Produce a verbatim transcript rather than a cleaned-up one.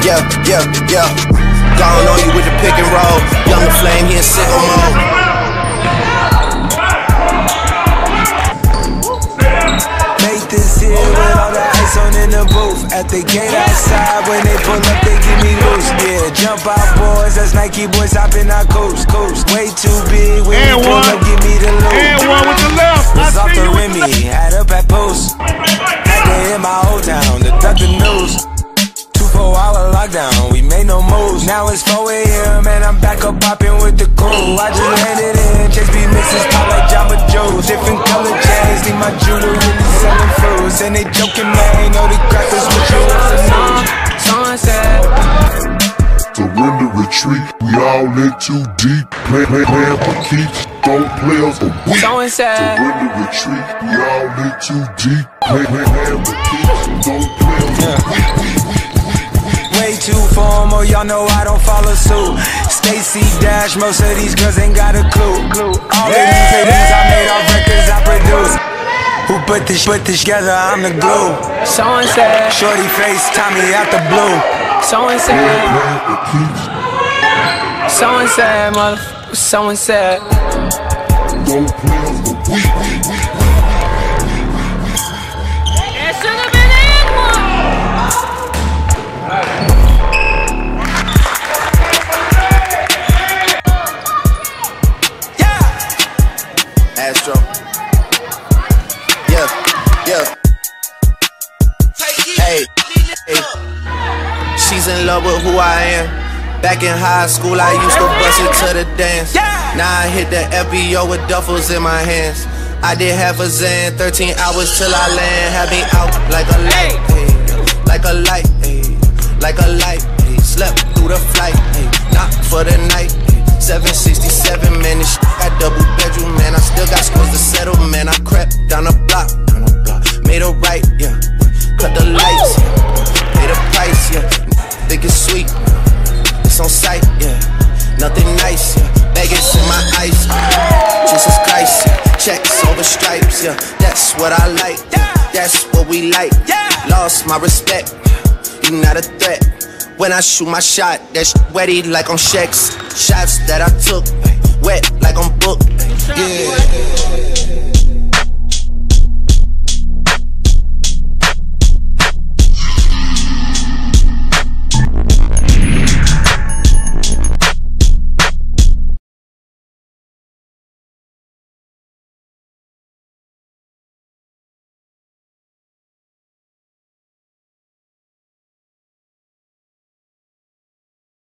yeah, yeah, yeah. Gone on you with the pick and roll. Younger flame, he in sicko mode. Make this here with all the ice on in the booth. At the gate outside, when they pull up, they give me loose. Yeah, jump out, boys. That's Nike boys hopping our coast, coast. Way too big. When and they pull one. up, give me the loot. And one with the left. Was I off see the you Remy, had up at post. Had to hit my old town to duck the news. Two four hour lockdown, we made no moves. Now it's four A M and I'm back up popping with the crew. I just landed in, Chase B mixes pop like Jamba Joe's. Different color chains, leave my jewelry really selling fruits. And they joking, man, know the crackers with you. Someone said, surrender, retreat, we all in too deep. Play, play, plan for keeps, don't play us a week. someone said, Surrender, retreat, we all in too deep. Play, play, plan for keeps, don't play us a week. way too formal, y'all know I don't follow suit. Stacy Dash, most of these girls ain't got a clue. All of these ladies I made off records I produced. Who put this put this together? I'm the glue. Someone said, shorty face, Tommy out the blue. Someone said, someone said, motherfucker, someone said, Don't play us a week. Astro. Yeah, yeah. Hey, hey. She's in love with who I am. Back in high school, I used to bust it to the dance. Now I hit the F B O with duffels in my hands. I did half a Zan, thirteen hours till I land. Had me out like a light, ay, like a light, ay, like a light. Ay. Slept through the flight, ay, not for the night. seven sixty-seven, man, this shit got double bedroom, man. I still got scores to settle, man. I crept down the block, down the block, made a right, yeah. Cut the lights, yeah. Pay the price, yeah. Think it's sweet, it's on sight, yeah. Nothing nice, yeah. Vegas in my ice, yeah. Jesus Christ, yeah. Checks over stripes, yeah. That's what I like, yeah. That's what we like, yeah. Lost my respect, you not a threat. When I shoot my shot, that shit wetty like on Shex. Shots that I took, wet like on Book. Yeah.